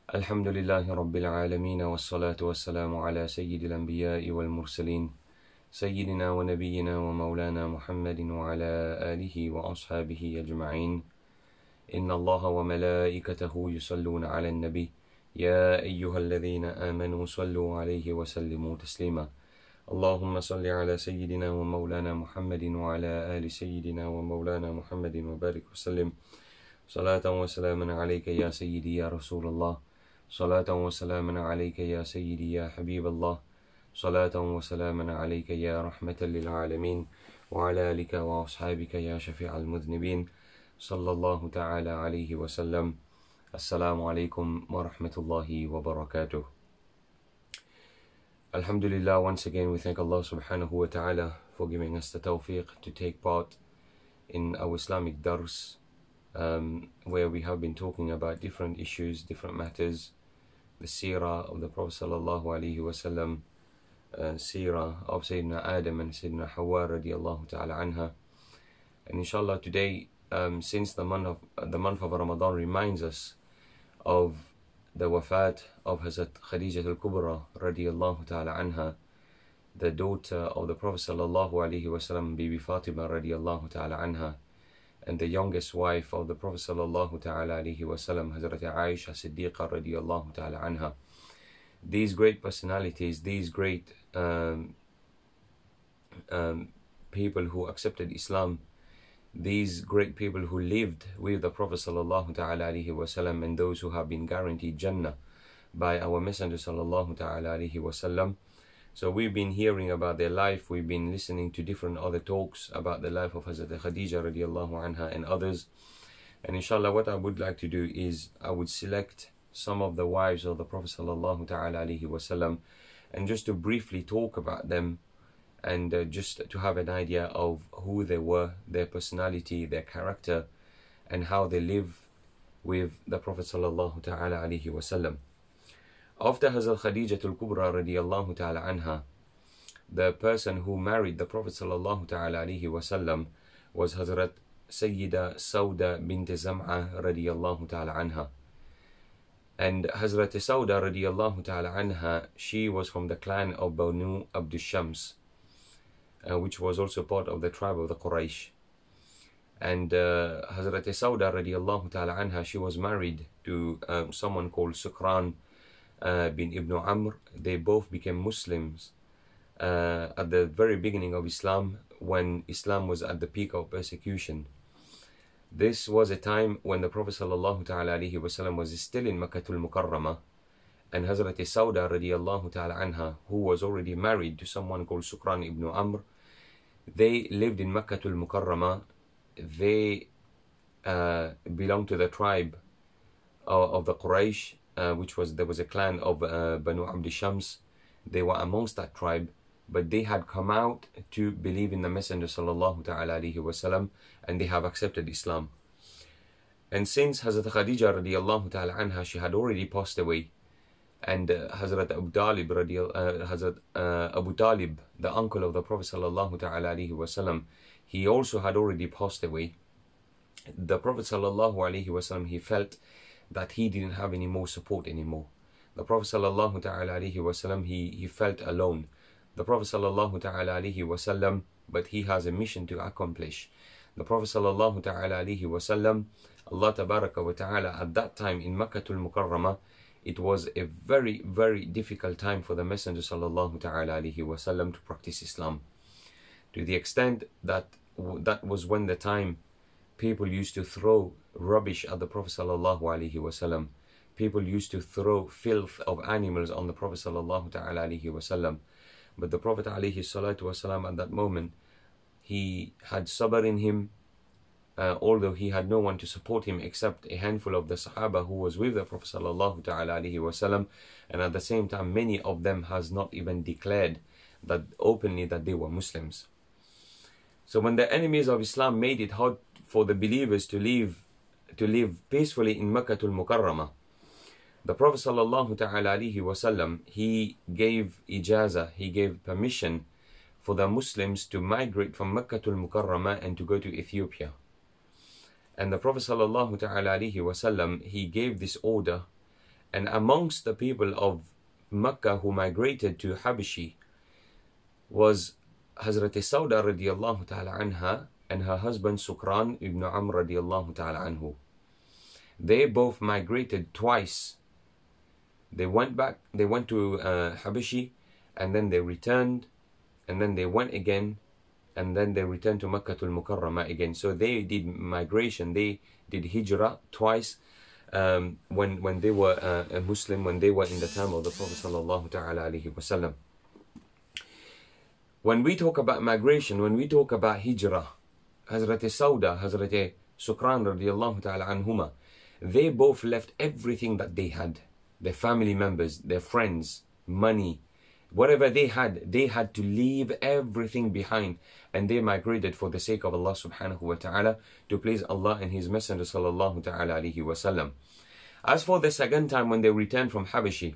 الحمد لله رب العالمين والصلاة والسلام على سيد الأنبياء والمرسلين سيدنا ونبينا ومولانا محمد وعلى آله وأصحابه أجمعين. إن الله وملائكته يصلون على النبي يا أيها الذين آمنوا صلوا عليه وسلموا تسليما. اللهم صل على سيدنا ومولانا محمد وعلى آل سيدنا ومولانا محمد وبارك وسلم. صلاة وسلاما عليك يا سيدي يا رسول الله، صلاة وسلاما عليك يا سيدي يا حبيب الله، صلاة وسلاما عليك يا رحمة للعالمين، وعلى آلك وأصحابك يا شفيع المذنبين، صلى الله تعالى عليه وسلم. السلام عليكم ورحمة الله وبركاته. Alhamdulillah, once again we thank Allah subhanahu wa ta'ala for giving us the tawfiq to take part in our Islamic dars, where we have been talking about different issues, different matters, the seerah of the Prophet sallallahu alaihi wasallam, seerah of Sayyidina Adam and Sayyidina Hawa radiallahu ta'ala anha. And inshallah today, since the month of Ramadan reminds us of the wafat of Hazrat Khadija al-Kubra radiallahu ta'ala anha, the daughter of the Prophet sallallahu alaihi wasallam, Bibi Fatima radiallahu ta'ala anha, and the youngest wife of the Prophet sallallahu ta'ala alaihi wasallam, Hazrat Aisha Siddiqa radiallahu ta'ala anha. These great personalities, these great people who accepted Islam, these great people who lived with the Prophet sallallahu ta'ala alaihi wasallam, and those who have been guaranteed Jannah by our Messenger sallallahu ta'ala alaihi wasallam. So we've been hearing about their life, we've been listening to different other talks about the life of Hazrat Khadija radiallahu anha and others. And inshallah what I would like to do is I would select some of the wives of the Prophet sallallahu ta'ala alaihi wasallam, and just to briefly talk about them, and just to have an idea of who they were, their personality, their character, and how they live with the Prophet sallallahu ta'ala alaihi wasallam. After Hazrat Khadija al-Kubra radiallahu ta'ala anha, the person who married the Prophet sallallahu ta'ala alaihi wasallam was Hazrat Sayyida Sauda bint Zam'a radiallahu ta'ala anha. And Hazrat Sauda radiallahu ta'ala anha, she was from the clan of Banu Abdul Shams, which was also part of the tribe of the Quraysh. And Hazrat Sauda radiallahu ta'ala anha, she was married to someone called Sukran bin Ibn Amr. They both became Muslims at the very beginning of Islam, when Islam was at the peak of persecution. This was a time when the Prophet sallallahu ta'ala alaihi wasallam was still in Makkatul Mukarramah, and Hazrat Sauda radiallahu ta'ala anha, who was already married to someone called Sukran ibn Amr, they lived in Makkatul Mukarramah. They belonged to the tribe of the Quraysh, there was a clan of Banu Abd Shams. They were amongst that tribe, but they had come out to believe in the Messenger sallallahu ta'ala alaihi wasallam, and they have accepted Islam. And since Hazrat Khadija radiallahu ta'ala anha, she had already passed away, and Hazrat Abu Talib, the uncle of the Prophet sallallahu ta'ala alaihi wasallam, he also had already passed away. The Prophet sallallahu alaihi wasallam, he felt that he didn't have any more support anymore. The Prophet sallallahu ta'ala alaihi wasallam, he felt alone. The Prophet sallallahu ta'ala alaihi wasallam, but he has a mission to accomplish. The Prophet sallallahu ta'ala alaihi wasallam, Allah tabaraka wa ta'ala, at that time in Makkatul Mukarramah, it was a very, very difficult time for the Messenger sallallahu ta'ala alaihi wasallam to practice Islam, to the extent that that was when the time people used to throw rubbish at the Prophet sallallahu alaihi wasallam. People used to throw filth of animals on the Prophet sallallahu ta'ala alaihi wasallam. But the Prophet alaihi salatu wasallam, at that moment, he had sabr in him, although he had no one to support him except a handful of the Sahaba who was with the Prophet sallallahu ta'ala alaihi wasallam. And at the same time, many of them has not even declared that openly that they were Muslims. So when the enemies of Islam made it hard for the believers to live peacefully in Makkatul Mukarramah, the Prophet sallallahu ta'ala alaihi wasallam, he gave ijazah, he gave permission for the Muslims to migrate from Makkatul Mukarramah and to go to Ethiopia. And the Prophet sallallahu ta'ala alaihi wasallam, he gave this order, And amongst the people of Mecca who migrated to Habashi was Hazrat Sauda radiallahu ta'ala anha and her husband Sukran ibn Amr radiallahu ta'ala anhu. They both migrated twice. They went to Habashi, and then they returned, and then they went again, and then they returned to Makkah al-Mukarramah again. So they did migration, they did hijrah twice when they were a Muslim, when they were in the time of the Prophet sallallahu ta'ala alaihi wasallam. When we talk about migration, when we talk about hijrah, Hazrat Sauda, Hazrat Sukran radiallahu ta'ala anhuma, they both left everything that they had. Their family members, their friends, money, whatever they had to leave everything behind, and they migrated for the sake of Allah subhanahu wa ta'ala, to please Allah and His Messenger sallallahu ta'ala alaihi wasallam. As for the second time when they returned from Habashi,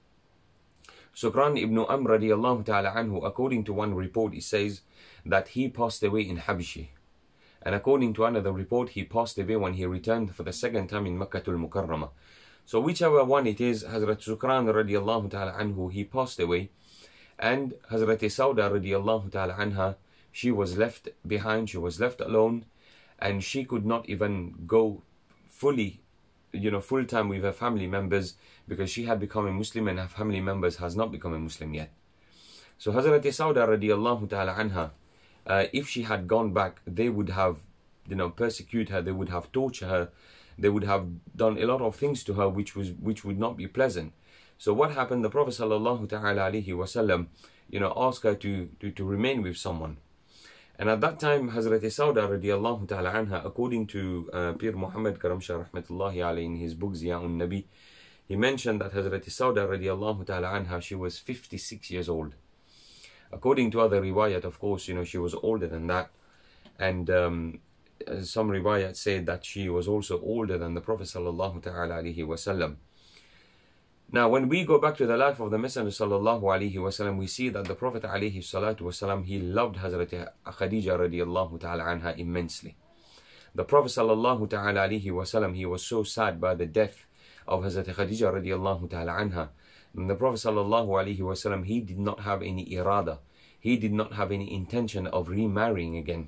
Sukran ibn Amr radiallahu ta'ala anhu, according to one report, it says that he passed away in Habashi. And according to another report, he passed away when he returned for the second time in Makkah al-Mukarramah. So whichever one it is, Hazrat Sukran radiallahu ta'ala anhu, he passed away. And Hazrat Sauda radiallahu ta'ala anha, she was left behind, she was left alone. And she could not even go fully, full time with her family members, because she had become a Muslim and her family members has not become a Muslim yet. So Hazrat Sauda radiallahu ta'ala anha, if she had gone back, they would have, persecuted her, they would have tortured her, they would have done a lot of things to her which would not be pleasant. So what happened? The Prophet sallallahu ta'ala alaihi wasallam, asked her to remain with someone. And at that time, Hazrat Sauda radiallahu ta'ala anha, according to Pir Muhammad Karamshah rahmatullahi alayhi in his book Ziya'un Nabi, he mentioned that Hazrat Sauda radiallahu ta'ala anha, she was 56 years old. According to other riwayat, of course, she was older than that. And some riwayat said that she was also older than the Prophet sallallahu ta'ala alaihi wasallam. Now, when we go back to the life of the Messenger sallallahu alaihi wasallam, we see that the Prophet alaihi salatu wasallam, he loved Hazrat Khadija radiallahu ta'ala anha immensely. The Prophet sallallahu ta'ala alaihi wasallam, he was so sad by the death of Hazrat Khadija radiallahu ta'ala anha. And the Prophet sallallahu alaihi wasallam, he did not have any irada. He did not have any intention of remarrying again.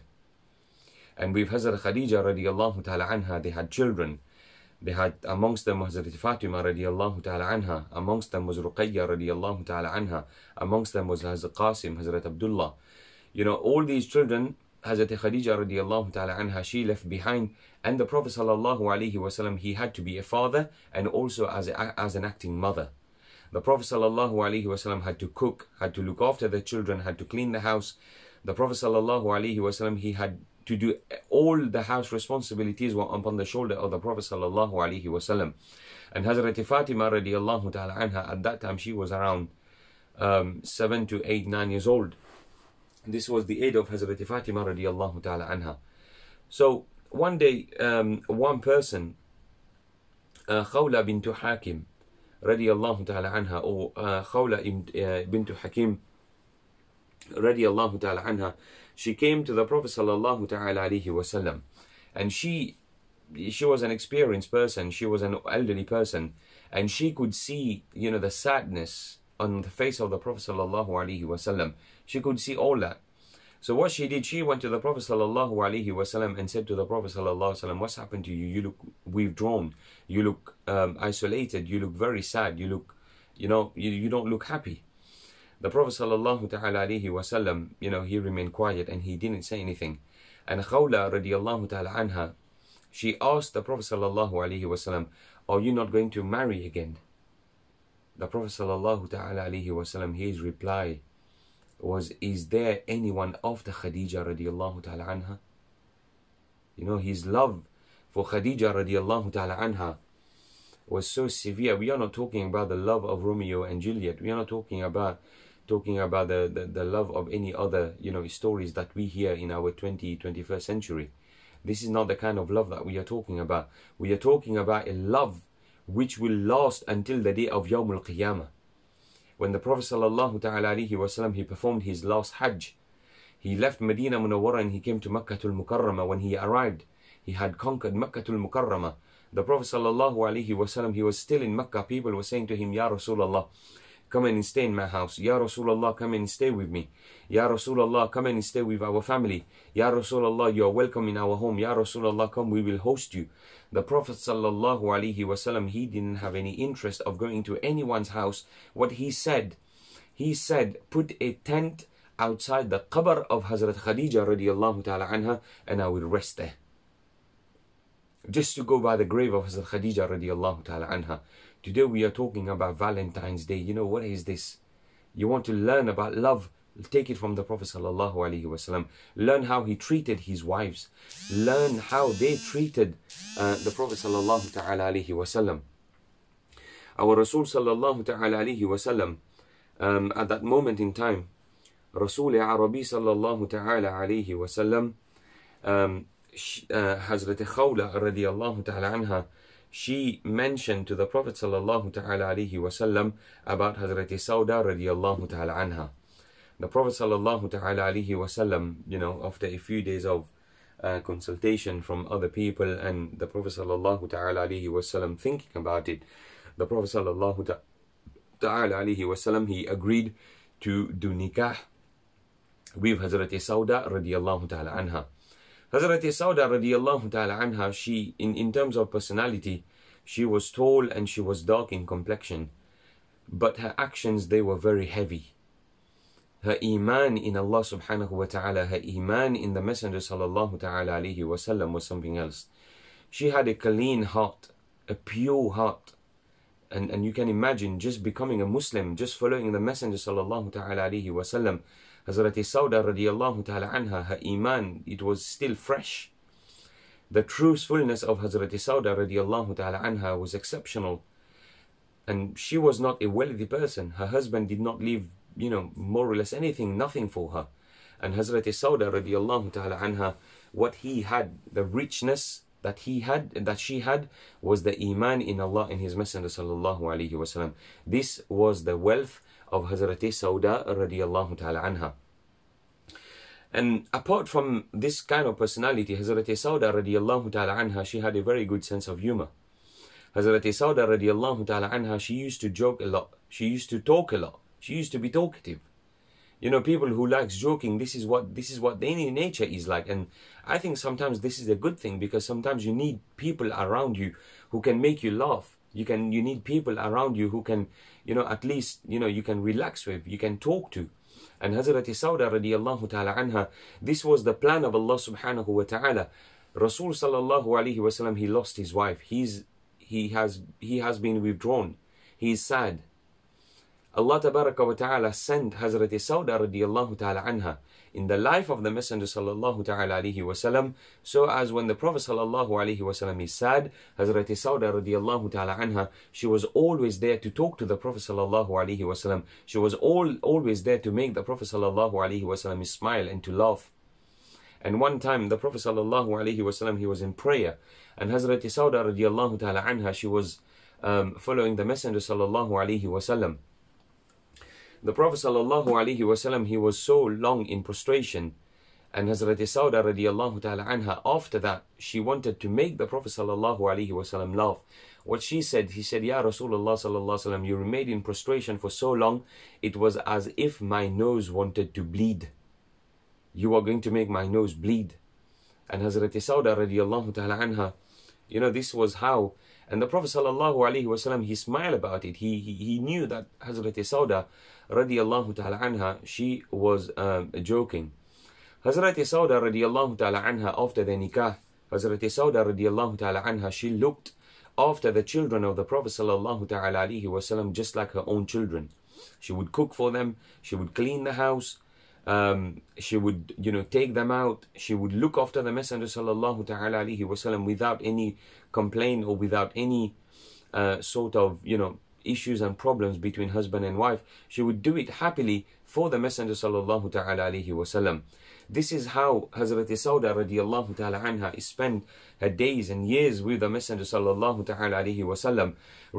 And with Hazrat Khadija radiallahu ta'ala anha, they had children. They had, amongst them was Hazrat Fatima radiallahu ta'ala anha. Amongst them was Ruqayya radiallahu ta'ala anha. Amongst them was Hazrat Qasim, Hazrat Abdullah. All these children, Hazrat Khadija radiallahu ta'ala anha, she left behind. And the Prophet sallallahu alaihi wasallam, he had to be a father and also as an acting mother. The Prophet sallallahu alaihi wasallam had to cook, had to look after the children, had to clean the house. The Prophet sallallahu alaihi wasallam, he had to do all the house responsibilities were upon the shoulder of the Prophet sallallahu alaihi wasallam. And Hazrat Fatima radiallahu ta'ala anha, at that time she was around 7 to 8, 9 years old. This was the age of Hazrat Fatima radiallahu ta'ala anha. So one day, one person, Khawla bint Hakim radiallahu ta'ala anha, or Khawla bint Hakim radiallahu ta'ala anha, she came to the Prophet sallallahu ta'ala alaihi wasallam, and she was an experienced person, she was an elderly person, and she could see, the sadness on the face of the Prophet sallallahu alaihi wasallam. She could see all that. So what she did, she went to the Prophet sallallahu alaihi wasallam and said to the Prophet sallallahu alaihi wasallam, "What's happened to you? You look withdrawn. You look isolated. You look very sad. You look, you don't look happy." The Prophet sallallahu ta'ala alaihi wasallam, he remained quiet and he didn't say anything. And Khawla radiallahu ta'ala anha, she asked the Prophet sallallahu alaihi wasallam, "Are you not going to marry again?" The Prophet sallallahu ta'ala alaihi wasallam, his reply was, "Is there anyone after Khadija radiallahu ta'ala anha?" His love for Khadija radiallahu ta'ala anha was so severe. We are not talking about the love of Romeo and Juliet. We are not talking about the love of any other stories that we hear in our 21st century. This is not the kind of love that we are talking about. We are talking about a love which will last until the day of Yawm al-Qiyamah. When the Prophet sallallahu ta'ala alaihi wasallam, he performed his last Hajj, he left Medina Munawwara and he came to Makkah al-Mukarramah. When he arrived, he had conquered Makkah al-Mukarramah. The Prophet sallallahu alaihi wasallam, he was still in Mecca. People were saying to him, Ya Rasulullah, come and stay in my house. Ya Rasulullah, come and stay with me. Ya Rasulullah, come and stay with our family. Ya Rasulullah, you are welcome in our home. Ya Rasulullah, come, we will host you. The Prophet sallallahu alaihi wasallam, he didn't have any interest of going to anyone's house. What he said, put a tent outside the qabr of Hazrat Khadija radiallahu ta'ala anha, and I will rest there. Just to go by the grave of Hazrat Khadija radiallahu ta'ala anha. Today we are talking about Valentine's Day. You know, what is this? You want to learn about love? Take it from the Prophet sallallahu alaihi wasallam. Learn how he treated his wives. Learn how they treated the Prophet sallallahu ta'ala alaihi wasallam. Our Rasul sallallahu ta'ala alaihi wasallam, at that moment in time, Rasul Arabi sallallahu ta'ala alaihi wasallam, Hazrat Khawla radiallahu ta'ala anha, she mentioned to the Prophet sallallahu ta'ala alaihi wasallam about Hazrat Sauda radiallahu ta'ala anha. The Prophet sallallahu ta'ala alaihi wasallam, you know, after a few days of consultation from other people, and the Prophet sallallahu ta'ala alaihi wasallam thinking about it, the Prophet sallallahu ta'ala alaihi wasallam, he agreed to do nikah with Hazrat Sauda radiallahu ta'ala anha. Hazrat Sauda radiallahu ta'ala anha, she, in terms of personality, she was tall and she was dark in complexion, but her actions, they were very heavy. Her iman in Allah subhanahu wa ta'ala, her iman in the Messenger sallallahu ta'ala alayhi wa sallam was something else. She had a clean heart, a pure heart. And you can imagine just becoming a Muslim, just following the Messenger sallallahu ta'ala alayhi wa sallam. Hazrat Sauda radiallahu ta'ala anha, her iman, it was still fresh. The truthfulness of Hazrat Sauda radiallahu ta'ala anha was exceptional. And she was not a wealthy person. Her husband did not leave, you know, more or less anything, nothing for her. And Hazrat Sauda radiallahu ta'ala anha, what he had, the richness that she had, was the iman in Allah and His Messenger sallallahu alaihi wasallam. This was the wealth of Hazrat Sauda radiallahu ta'ala anha. And apart from this kind of personality, Hazrat Sauda radiallahu ta'ala anha, she had a very good sense of humor. Hazrat Sauda radiallahu ta'ala anha, she used to joke a lot. She used to talk a lot. She used to be talkative. You know, people who likes joking, this is what their nature is like. And I think sometimes this is a good thing, because sometimes you need people around you who can make you laugh. You need people around you who can, you know, at least, you know, you can relax with, you can talk to. And Hazrat Sauda radiallahu ta'ala anha, this was the plan of Allah subhanahu wa ta'ala. Rasul sallallahu alaihi wasallam, he lost his wife. He has been withdrawn. He is sad. Allah tabaraka wa ta'ala sent Hazrat Sauda radiallahu ta'ala anha in the life of the Messenger sallallahu ta'ala alaihi wasallam, so as when the Prophet sallallahu alaihi wasallam is sad, Hazrat Sauda radiallahu ta'ala anha, she was always there to talk to the Prophet sallallahu alaihi wasallam. She was always there to make the Prophet sallallahu alaihi wasallam smile and to laugh. And one time the Prophet sallallahu alaihi wasallam, he was in prayer, and Hazrat Sauda radiallahu ta'ala anha, she was following the Messenger sallallahu alaihi wasallam. The Prophet sallallahu alaihi wasallam, he was so long in prostration, and Hazrat Sauda radiallahu ta'ala anha, after that, she wanted to make the Prophet sallallahu alaihi wasallam laugh. What she said, he said, Ya Rasulullah sallallahu alaihi wasallam, you remained in prostration for so long, it was as if my nose wanted to bleed. You are going to make my nose bleed. And Hazrat Sauda radiallahu ta'ala anha, you know, this was how. And the Prophet sallallahu alaihi wasallam, he smiled about it. He knew that Hazrat Sauda radiallahu ta'ala anha, she was joking. Hazrat Sauda radiallahu ta'ala anha, after the nikah, Hazrat Sauda radiallahu ta'ala anha, she looked after the children of the Prophet sallallahu ta'ala alaihi wasallam just like her own children. She would cook for them. She would clean the house. She would, you know, take them out. She would look after the Messenger sallallahu ta'ala alaihi wasallam without any complaint or without any sort of, you know, issues and problems between husband and wife. She would do it happily for the Messenger sallallahu ta'ala alaihi wasallam. This is how Hazrat Sauda radiallahu ta'ala anha spent her days and years with the Messenger sallallahu ta'ala alaihi wasallam,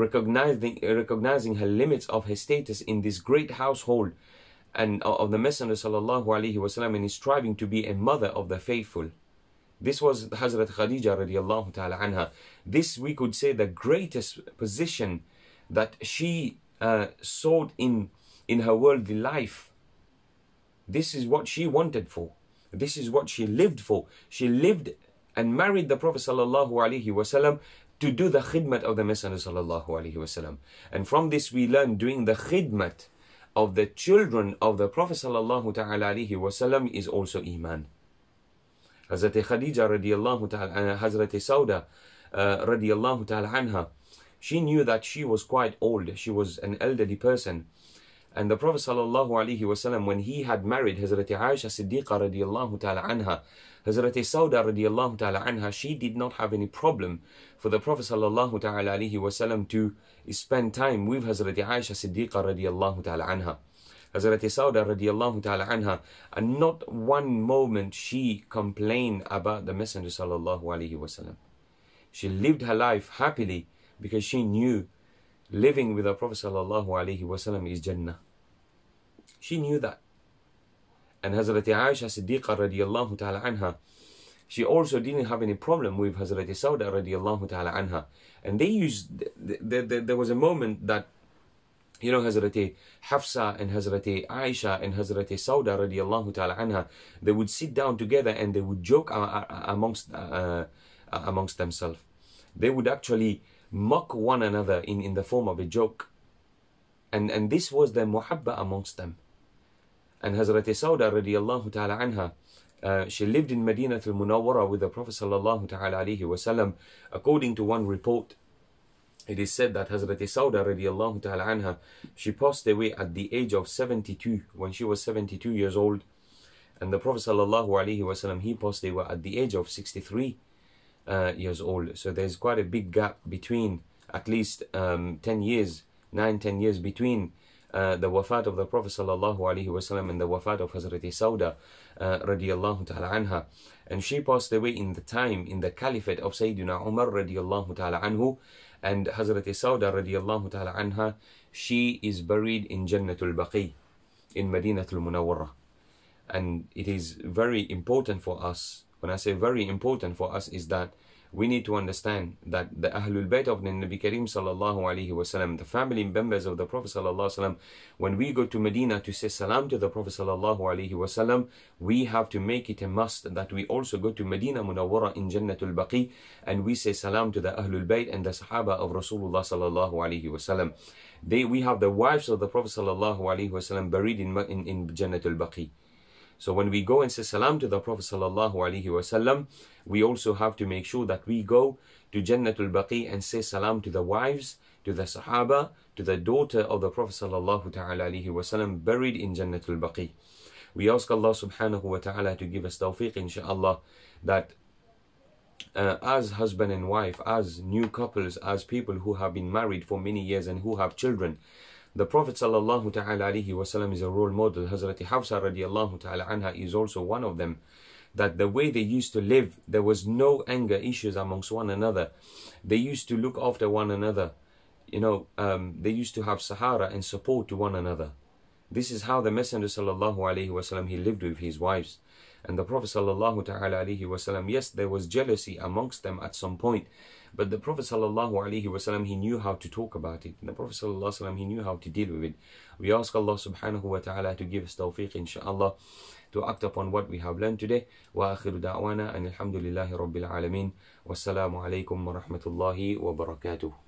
recognizing her limits of her status in this great household and of the Messenger sallallahu alaihi wasallam, and is striving to be a mother of the faithful. This was Hazrat Khadija radiallahu ta'ala anha. This, we could say, the greatest position that she sought in her worldly life. This is what she wanted for. This is what she lived for. She lived and married the Prophet sallallahu alaihi wasallam to do the khidmat of the Messenger sallallahu alaihi wasallam. And from this we learn doing the khidmat of the children of the Prophet sallallahu ta'ala alaihi wasallam is also iman. Hazrat Khadija radiallahu ta'ala, Hazrat Sauda radiallahu ta'ala anha, she knew that she was quite old. She was an elderly person. And the Prophet sallallahu alaihi wasallam, when he had married Hazrat Aisha Siddiqa radiallahu ta'ala anha, Hazrat Sauda radiallahu ta'ala anha, she did not have any problem for the Prophet sallallahu ta'ala alaihi wasallam to spend time with Hazrat Aisha Siddiqa radiallahu ta'ala anha. Hazrat Sauda radiallahu ta'ala anha, and not one moment she complained about the Messenger sallallahu alaihi wasallam. She lived her life happily because she knew living with the Prophet sallallahu alaihi wasallam is Jannah. She knew that. And Hazrat Aisha Siddiqa radiallahu ta'ala anha, she also didn't have any problem with Hazrat Sauda radiallahu ta'ala anha. And they used, there was a moment that, you know, Hazrat Hafsa and Hazrat Aisha and Hazrat Sauda radiallahu ta'ala anha, they would sit down together and they would joke amongst themselves. They would actually mock one another in the form of a joke. And this was the muhabba amongst them. And Hazrat Sauda radiallahu ta'ala anha, she lived in Medina al-Munawwara with the Prophet sallallahu ta'ala alaihi wasallam. According to one report, it is said that Hazrat Sauda radiallahu ta'ala anha, she passed away at the age of 72, when she was 72 years old. And the Prophet sallallahu alaihi wasallam, he passed away at the age of 63 years old. So there's quite a big gap between, at least 10 years, 9-10 years between the wafat of the Prophet sallallahu alaihi wasallam and the wafat of Hazrat Sauda radiallahu ta'ala anha. And she passed away in the time, in the caliphate of Sayyidina Umar radiallahu ta'ala anhu. And Hazrat Sauda radiallahu ta'ala anha, she is buried in Jannatul Baqi in Madinatul Munawwara. And it is very important for us, when I say very important for us, is that we need to understand that the Ahlul Bayt of the Nabi Kareem sallallahu alaihi wasallam, the family members of the Prophet sallallahu alaihi wasallam, when we go to Medina to say salam to the Prophet sallallahu alaihi wasallam, we have to make it a must that we also go to Medina Munawwara in Jannatul Baqi and we say salam to the Ahlul Bayt and the Sahaba of Rasulullah sallallahu alaihi wasallam. We have the wives of the Prophet sallallahu alaihi wasallam buried in Jannatul Baqi. So when we go and say salam to the Prophet sallallahu alaihi wasallam, we also have to make sure that we go to Jannatul Baqi and say salam to the wives, to the Sahaba, to the daughter of the Prophet sallallahu ta'ala alaihi wasallam buried in Jannatul Baqi. We ask Allah subhanahu wa ta'ala to give us tawfiq, inshaAllah, that as husband and wife, as new couples, as people who have been married for many years and who have children, the Prophet sallallahu ta'ala alaihi wasallam is a role model. Hazrat Hafsa radiallahu ta'ala anha is also one of them. That the way they used to live, there was no anger issues amongst one another. They used to look after one another. You know, they used to have sahara and support to one another. This is how the Messenger sallallahu alaihi wasallam, he lived with his wives. And the Prophet sallallahu ta'ala alaihi wasallam, yes, there was jealousy amongst them at some point. But the Prophet sallallahu alaihi wasallam, he knew how to talk about it. And the Prophet sallallahu alaihi wasallam, he knew how to deal with it. We ask Allah subhanahu wa ta'ala to give us tawfiq, inshaAllah, to act upon what we have learned today. Wa akhiru da'wana and alhamdulillahi rabbil alameen. Wassalamu alaikum wa rahmatullahi wa barakatuh.